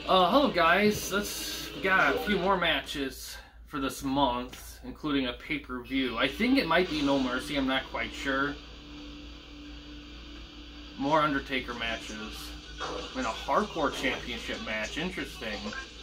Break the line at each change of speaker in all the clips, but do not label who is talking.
Hello guys, we got a few more matches for this month, including a pay-per-view. I think it might be No Mercy, I'm not quite sure. More Undertaker matches. And a Hardcore Championship match, interesting.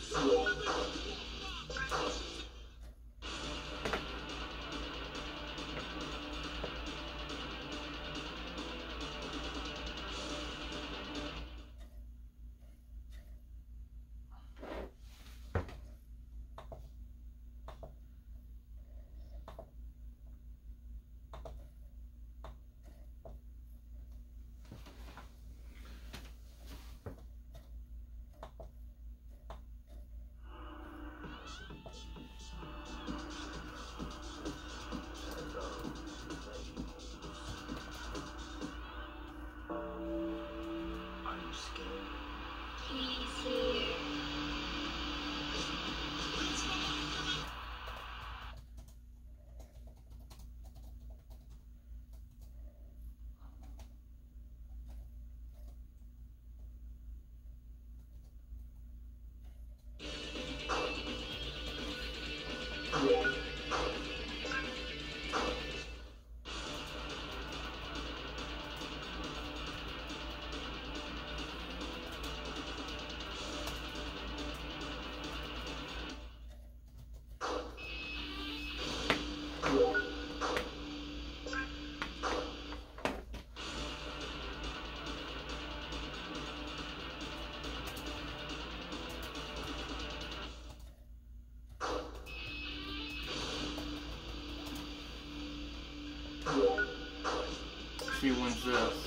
She wins this.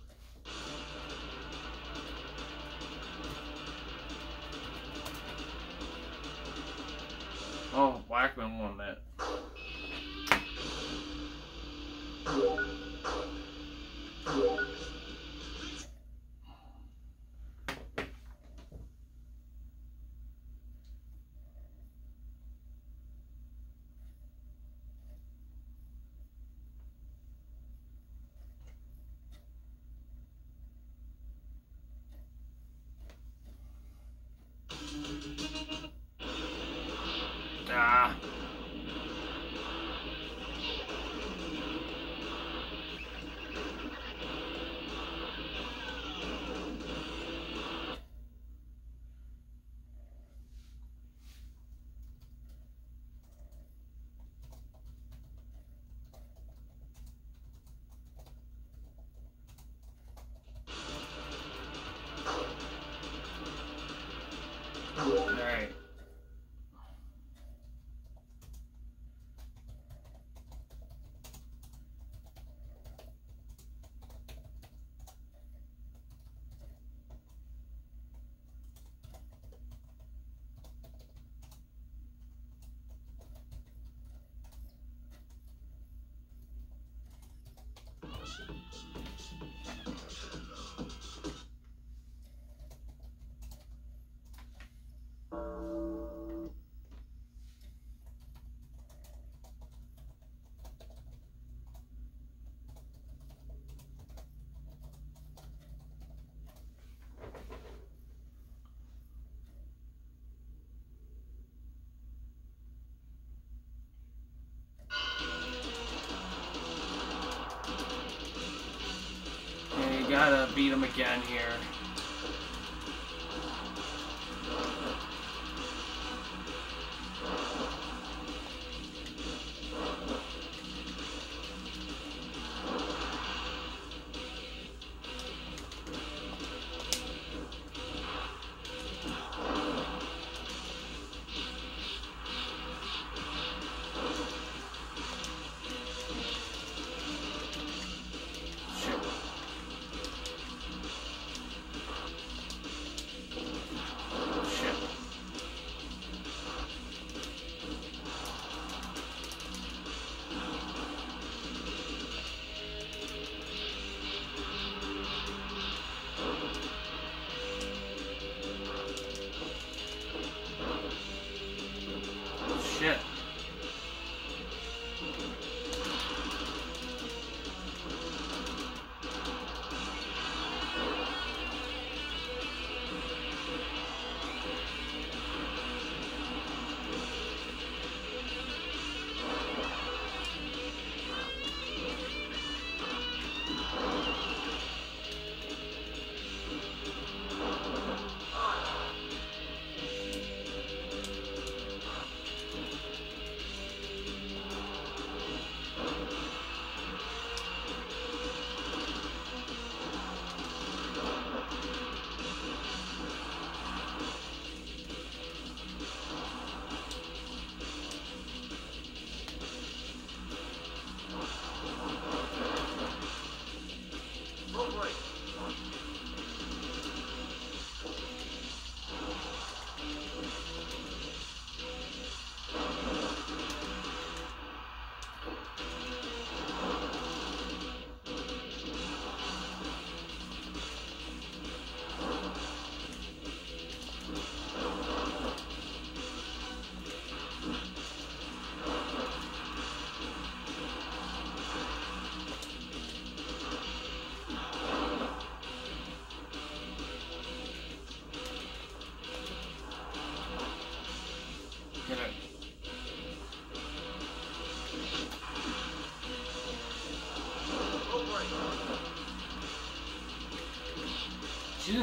Oh, Blackman won that. Ah. All right. You gotta beat him again here. Shit.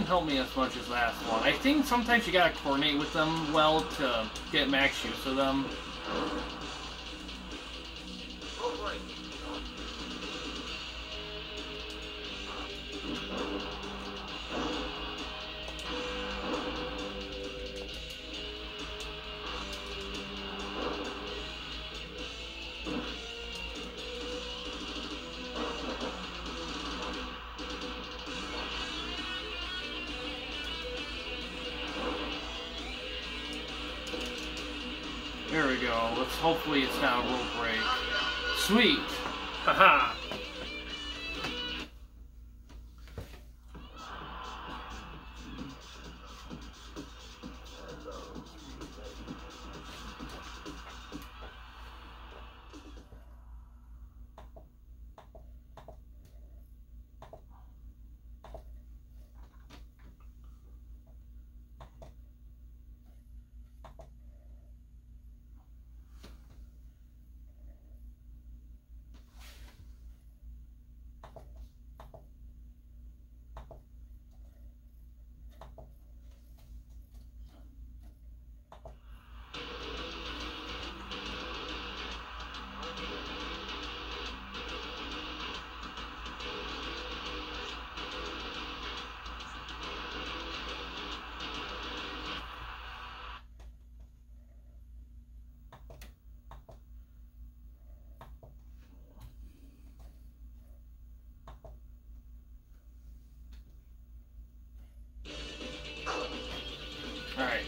didn't help me as much as last one. I think sometimes you gotta coordinate with them well to get max use of them. There we go. Let's hopefully it's not a rope break. Sweet! Haha! Alright.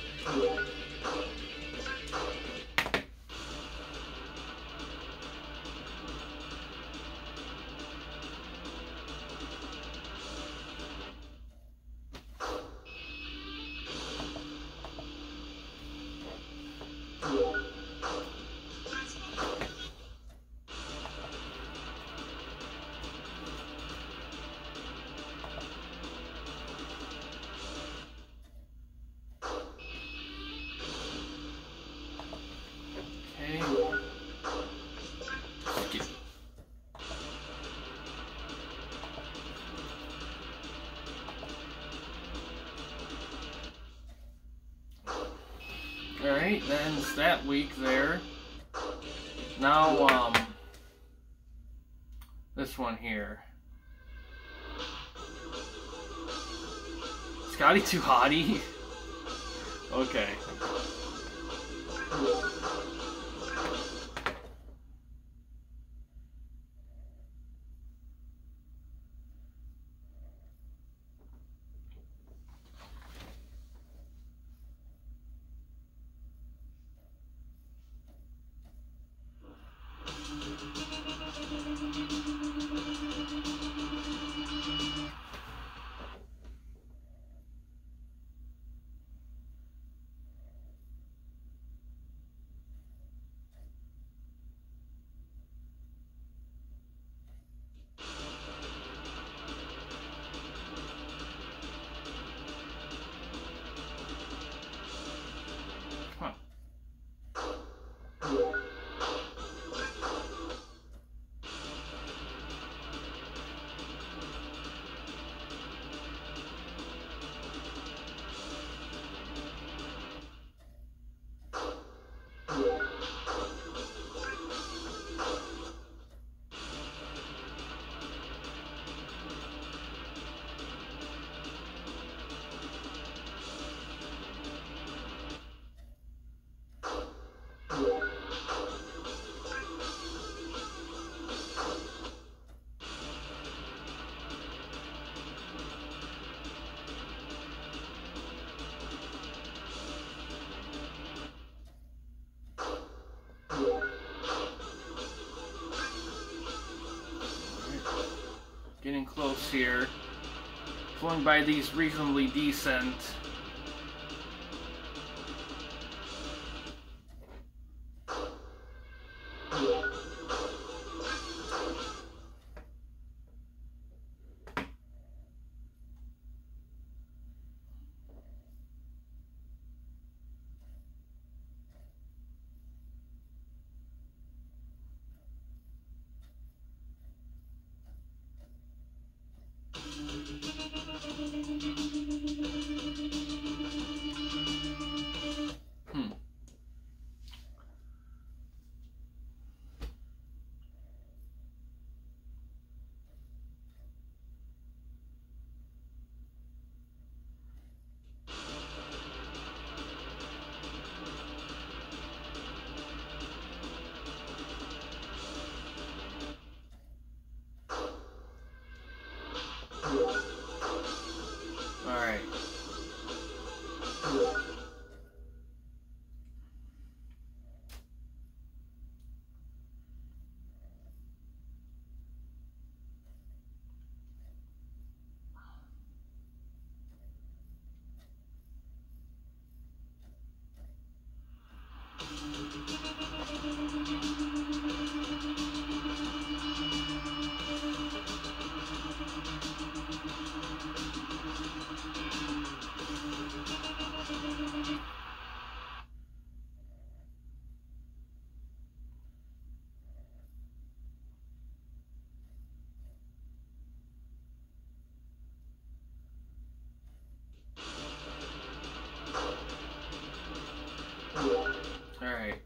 Alright, that ends that week there. Now, this one here. Scotty too hottie? Okay. Getting close here. Going by these reasonably decent. Alright.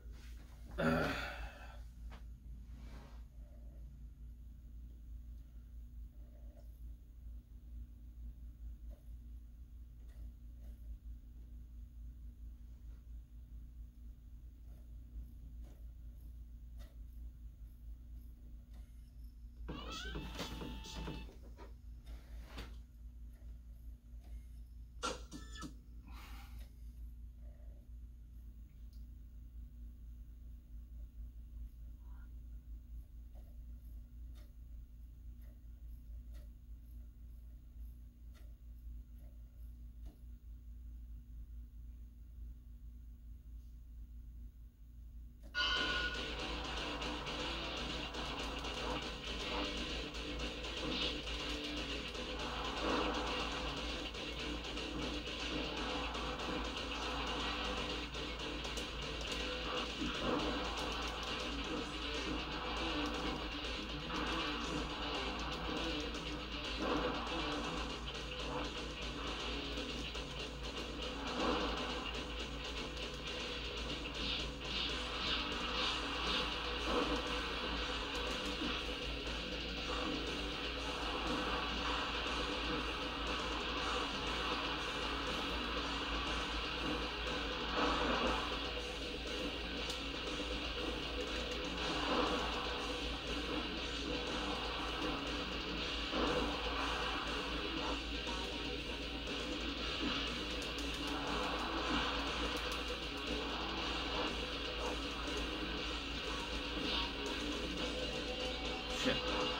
Shit.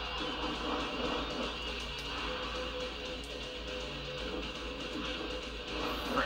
Frick.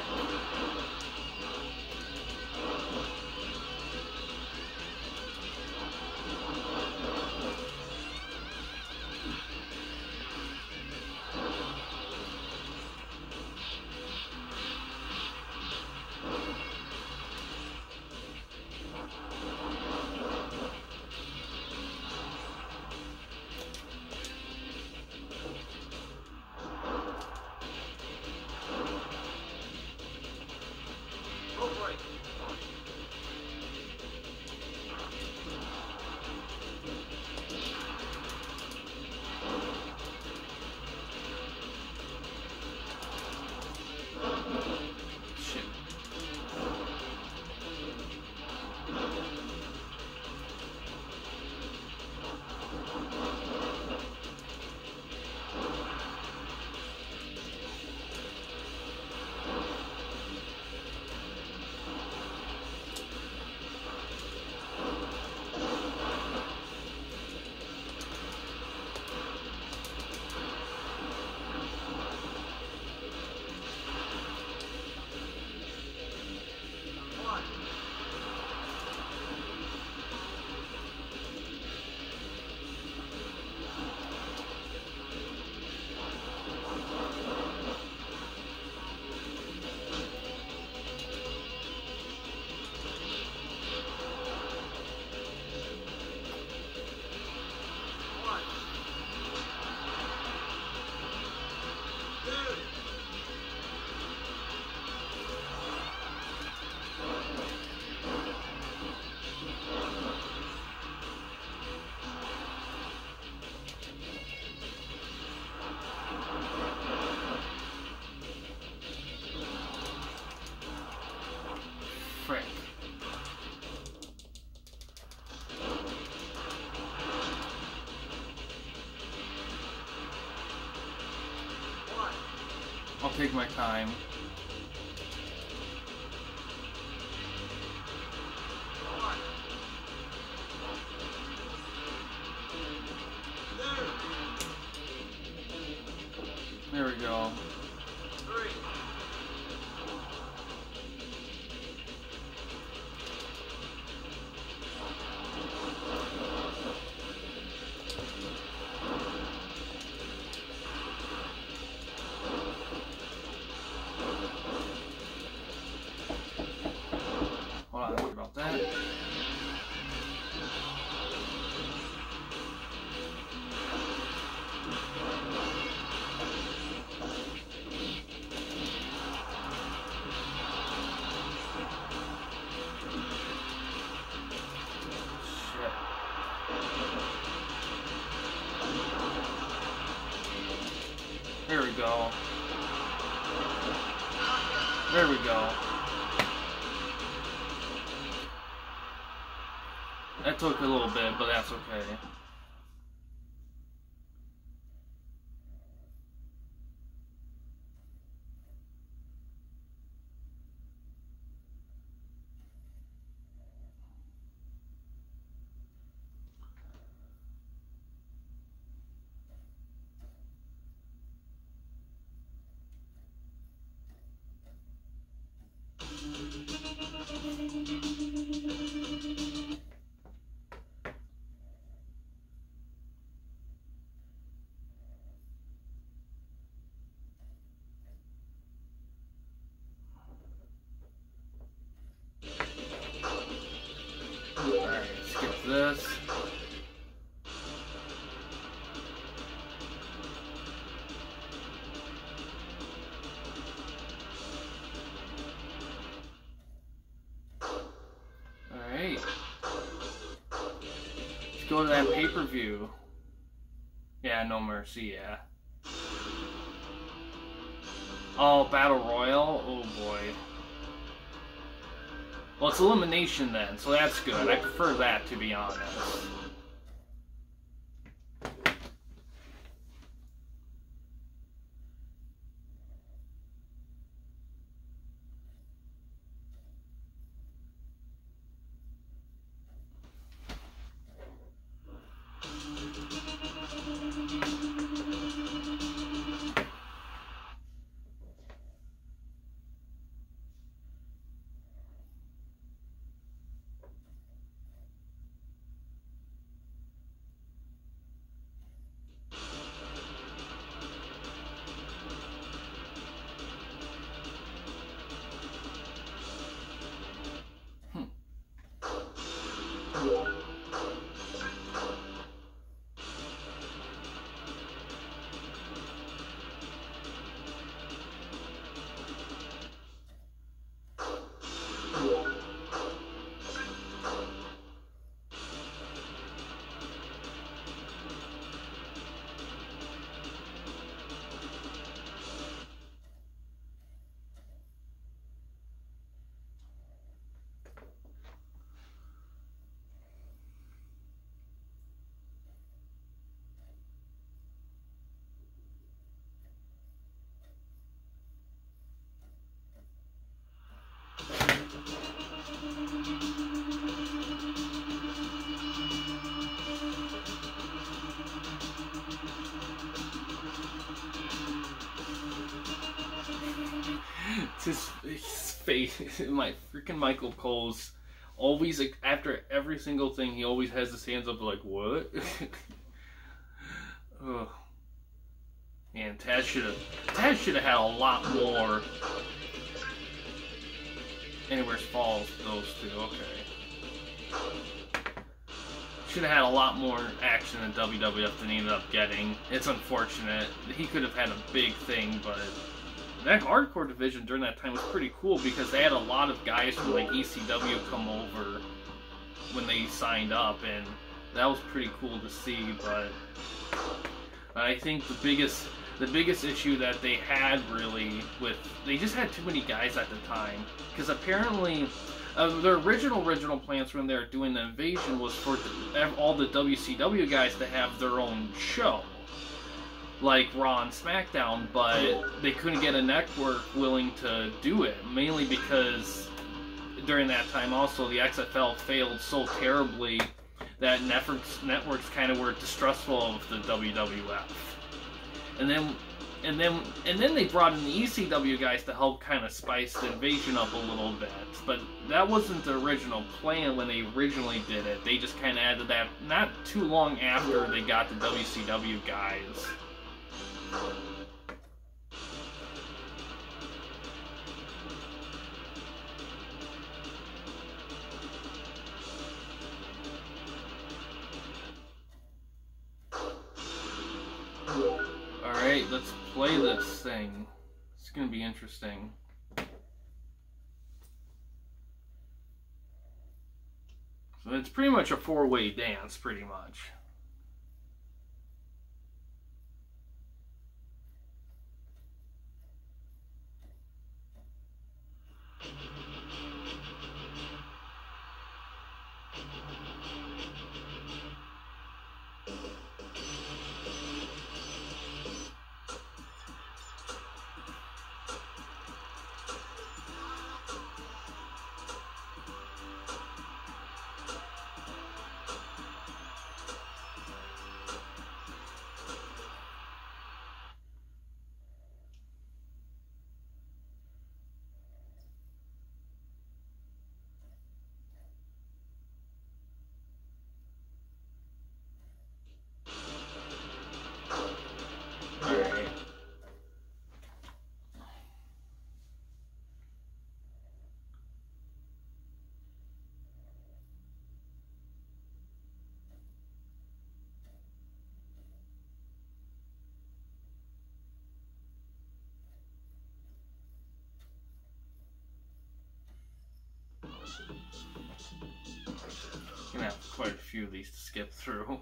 Frick. I'll take my time. There we go. There we go. That took a little bit, but that's okay. Alright, skip this. Alright. Let's go to that pay-per-view. Yeah, No Mercy, yeah. Oh, Battle Royal? Oh boy. Well, it's elimination then, so that's good. I prefer that, to be honest. His face, my freaking Michael Cole's always, like, after every single thing, he always has his hands up like, what? Ugh. Man, Taz should have had a lot more. Anywhere's Falls, those two, okay. Should have had a lot more action than WWF than he ended up getting. It's unfortunate. He could have had a big thing, but that hardcore division during that time was pretty cool because they had a lot of guys from like ECW come over when they signed up, and that was pretty cool to see. But I think the biggest issue that they had really with, they just had too many guys at the time, because apparently their original plans when they were doing the invasion was for all the WCW guys to have their own show, like Raw and SmackDown, but they couldn't get a network willing to do it, mainly because during that time also the XFL failed so terribly that networks kind of were distrustful of the WWF. And then they brought in the ECW guys to help kind of spice the invasion up a little bit. But that wasn't the original plan when they originally did it. They just kind of added that not too long after they got the WCW guys. Alright, let's play this thing. It's gonna be interesting. So it's pretty much a four-way dance, pretty much. few of these to skip through.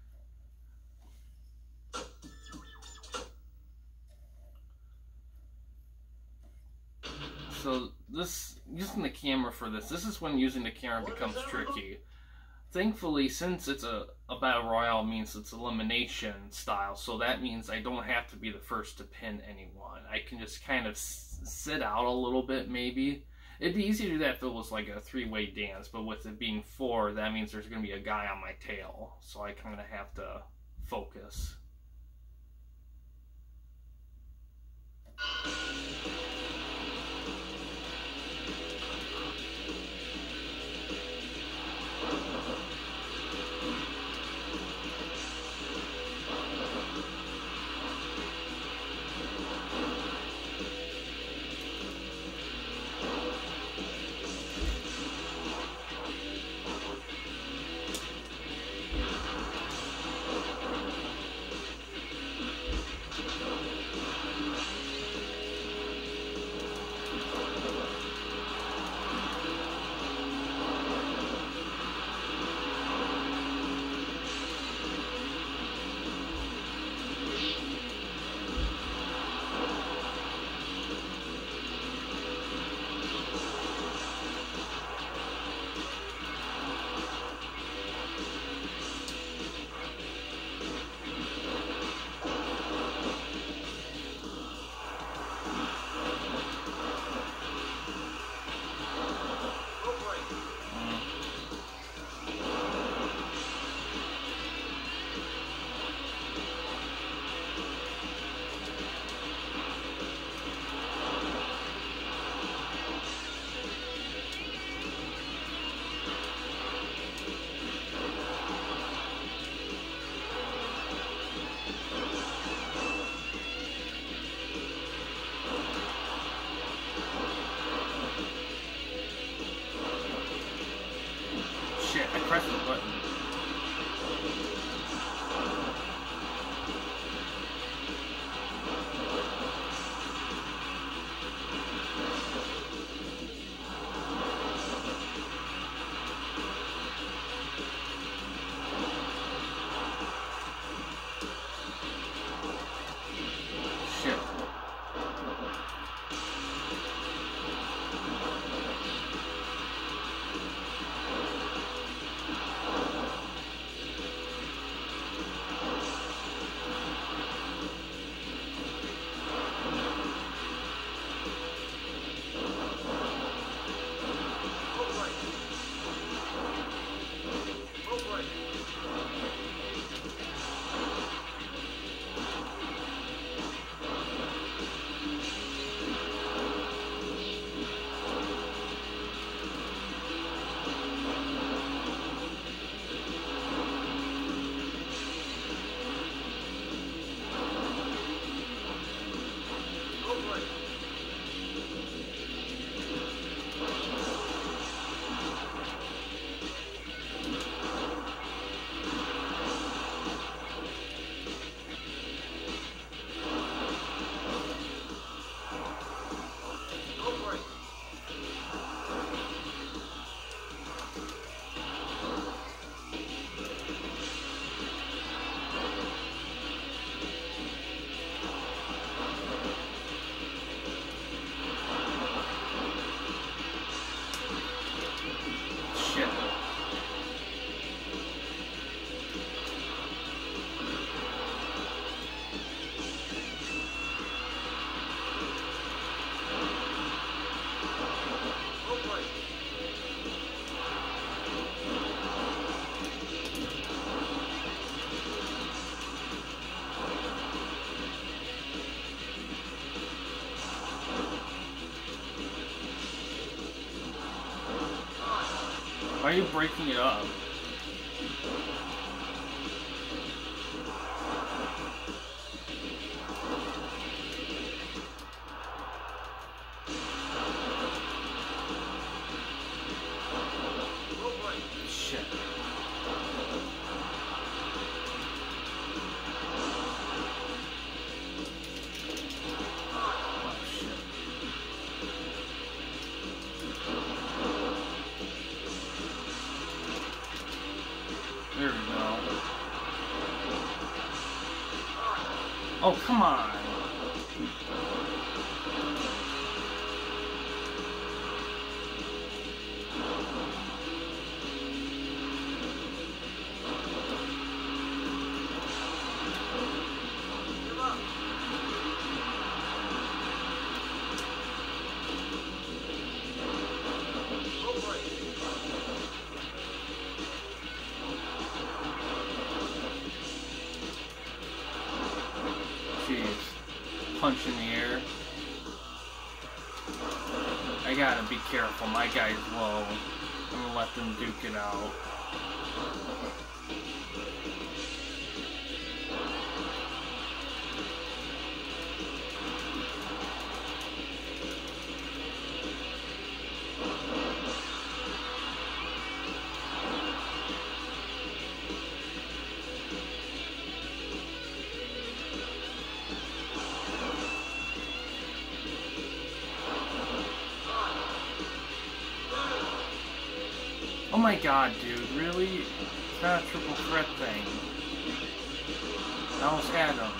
So this, using the camera for this is when using the camera becomes tricky. Thankfully, since it's a battle royale, means it's elimination style, so that means I don't have to be the first to pin anyone. I can just kind of sit out a little bit, maybe. It'd be easy to do that if it was like a three-way dance, but with it being 4, that means there's going to be a guy on my tail, so I kind of have to focus. Shit, I pressed the button. Shit. Why are you breaking it up? Shit. Oh, come on. Punch in the air. I gotta be careful, my guy's low. I'm gonna let them duke it out. Oh my god, dude, really? It's not a triple threat thing. I almost had him.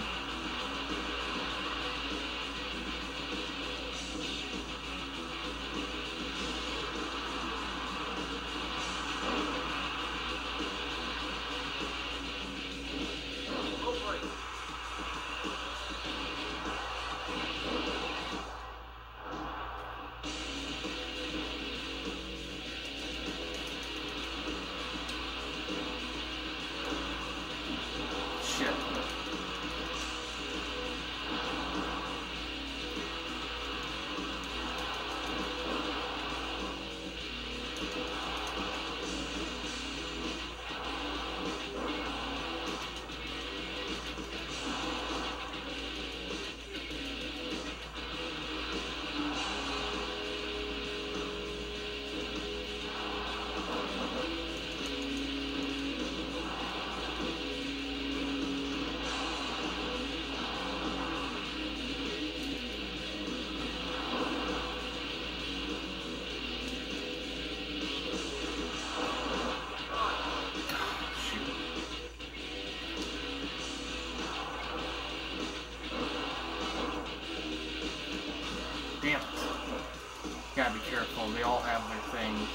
Damn it. Gotta be careful, they all have their things.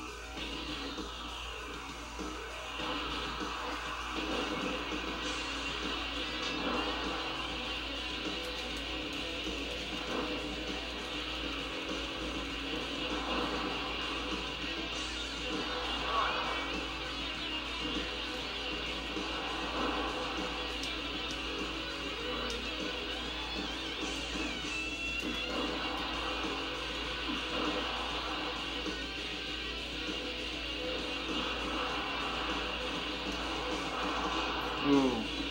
Ooh.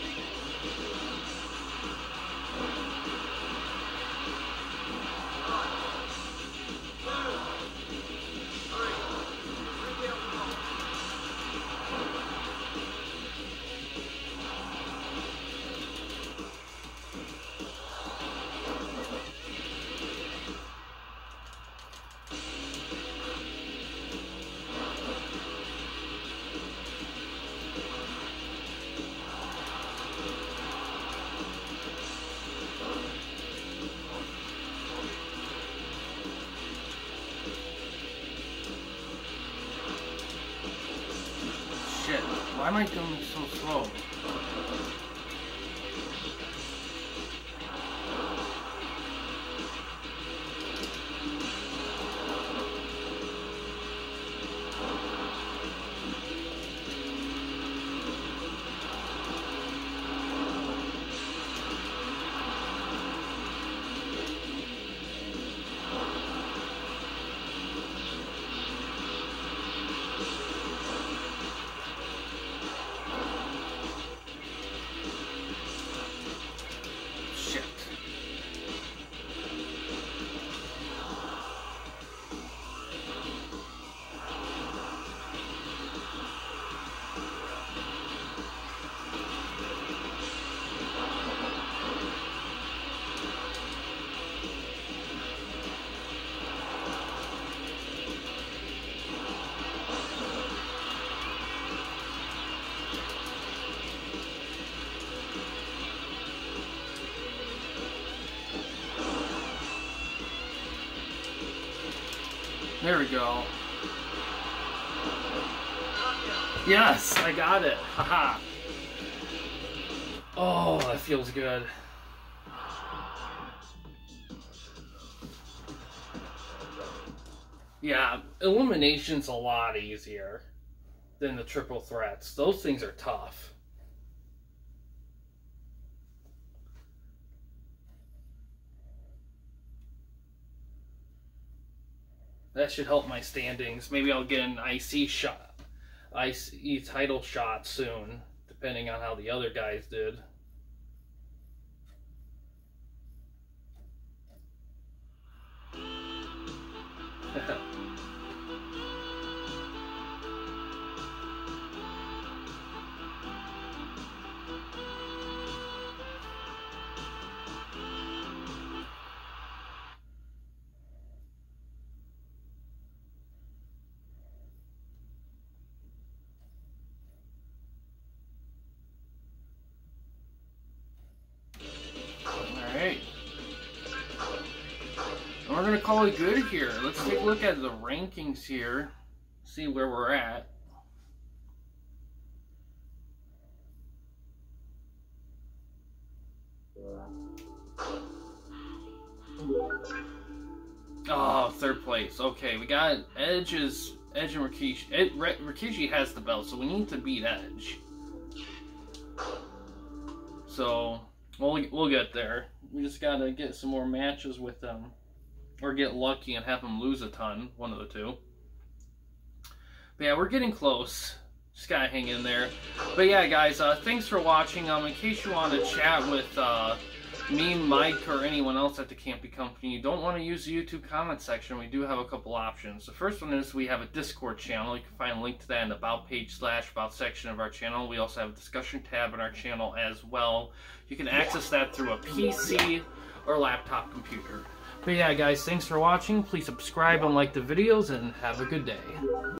Shit, why am I doing so slow? There we go. Yes, I got it. Haha. Oh, that feels good. Yeah, elimination's a lot easier than the triple threats. Those things are tough. That should help my standings. Maybe I'll get an IC title shot soon, depending on how the other guys did. Alright. We're going to call it good here. Let's take a look at the rankings here. See where we're at. Oh, third place. Okay, we got Edge and Rikishi. Rikishi has the belt, so we need to beat Edge. So we'll get there. We just gotta get some more matches with them, or get lucky and have them lose a ton. One of the two. But yeah, we're getting close. Just gotta hang in there. But yeah, guys, thanks for watching. In case you want to chat with me, Mike, or anyone else at the Campy Company, you don't want to use the YouTube comment section, we do have a couple options. The first one is we have a Discord channel. You can find a link to that in the About page / About section of our channel. We also have a discussion tab in our channel as well. You can access that through a PC or laptop computer. But yeah, guys, thanks for watching. Please subscribe and like the videos, and have a good day.